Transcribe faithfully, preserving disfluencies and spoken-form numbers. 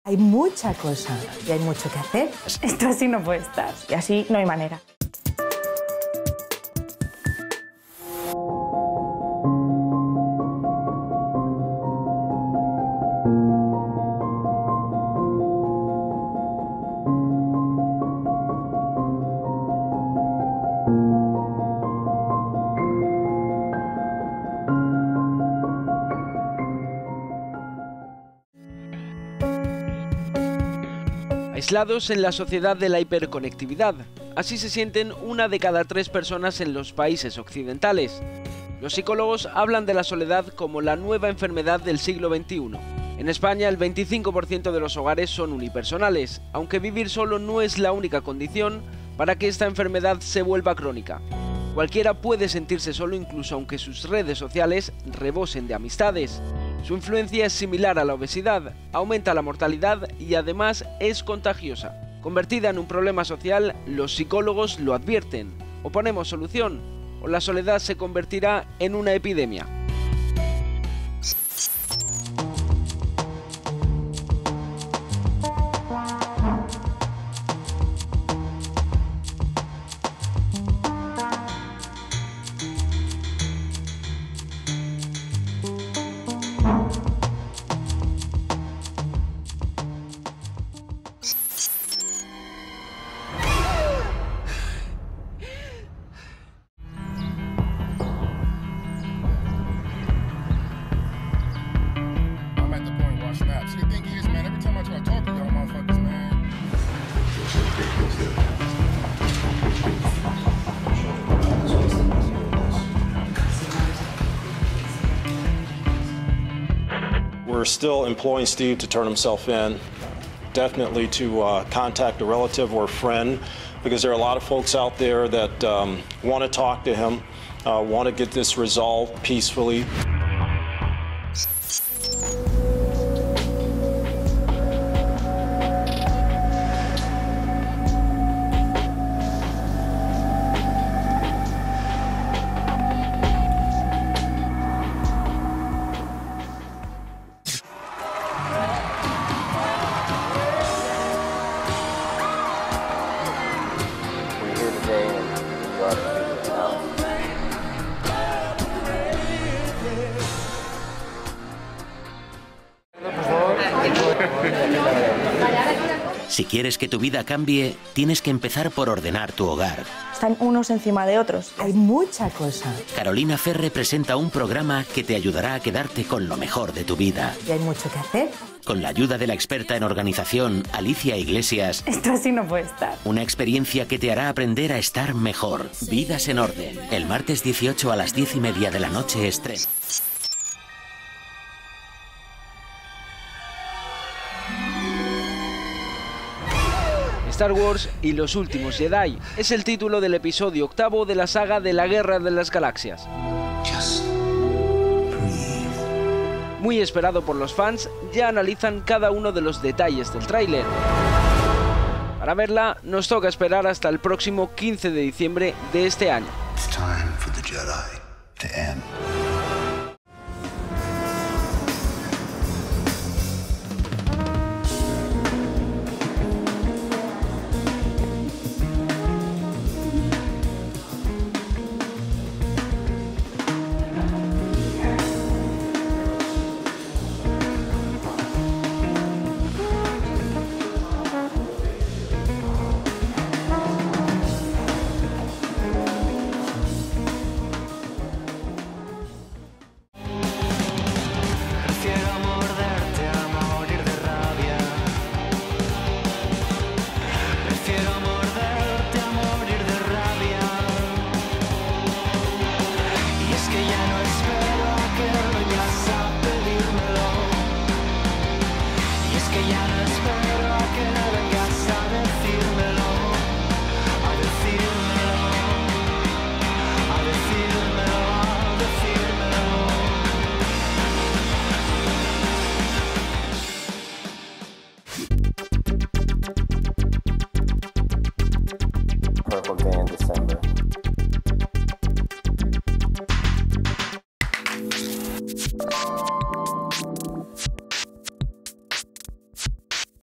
Hay mucha cosa y hay mucho que hacer. Esto así no puede estar y así no hay manera. Aislados en la sociedad de la hiperconectividad, así se sienten una de cada tres personas en los países occidentales. Los psicólogos hablan de la soledad como la nueva enfermedad del siglo veintiuno. En España, el veinticinco por ciento de los hogares son unipersonales, aunque vivir solo no es la única condición para que esta enfermedad se vuelva crónica. Cualquiera puede sentirse solo incluso aunque sus redes sociales rebosen de amistades. Su influencia es similar a la obesidad, aumenta la mortalidad y además es contagiosa. Convertida en un problema social, los psicólogos lo advierten. O ponemos solución, o la soledad se convertirá en una epidemia. We're still employing Steve to turn himself in, definitely to uh, contact a relative or friend, because there are a lot of folks out there that um, want to talk to him, uh, want to get this resolved peacefully. Si quieres que tu vida cambie, tienes que empezar por ordenar tu hogar. Están unos encima de otros. Hay mucha cosa. Carolina Ferre presenta un programa que te ayudará a quedarte con lo mejor de tu vida. Y hay mucho que hacer. Con la ayuda de la experta en organización, Alicia Iglesias. Esto así no puede estar. Una experiencia que te hará aprender a estar mejor. Vidas en orden. El martes dieciocho a las diez y media de la noche estreno. Star Wars y los últimos Jedi es el título del episodio octavo de la saga de la Guerra de las Galaxias. Muy esperado por los fans, ya analizan cada uno de los detalles del tráiler. Para verla, nos toca esperar hasta el próximo quince de diciembre de este año. Es que ya no espero